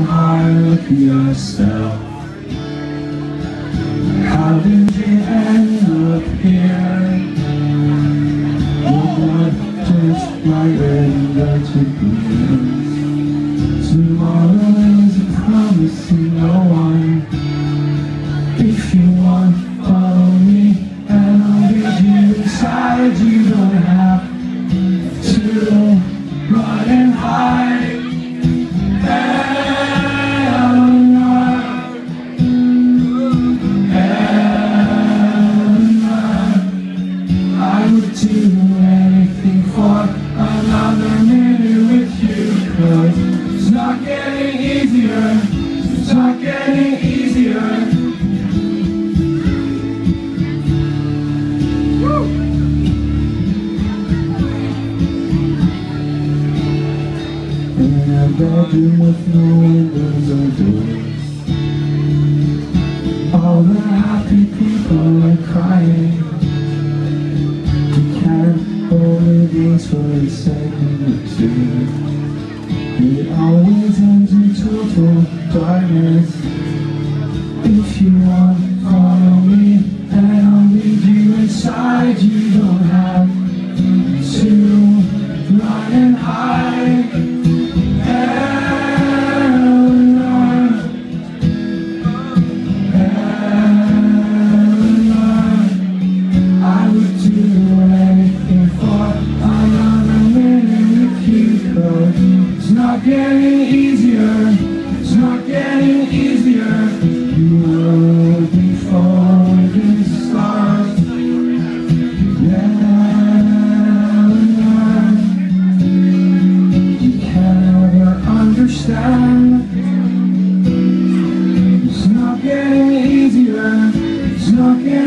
hard, look at yourself. How did you end up here? You're not just my window to breathe. Tomorrow isn't promising no one. If you want, follow me, and I'll lead you inside. You don't have to run and hide. I would do anything for another minute with you, 'cause it's not getting easier. It's not getting easier. In a bedroom with no windows or doors, all the happy people are crying. You can't hold the gates for a second or two. It always ends in total darkness. If you want, follow me, and I'll lead you inside. You don't have to run and hide. It's not getting easier. It's not getting easier. You will before this starts. You can never understand. It's not getting easier. It's not getting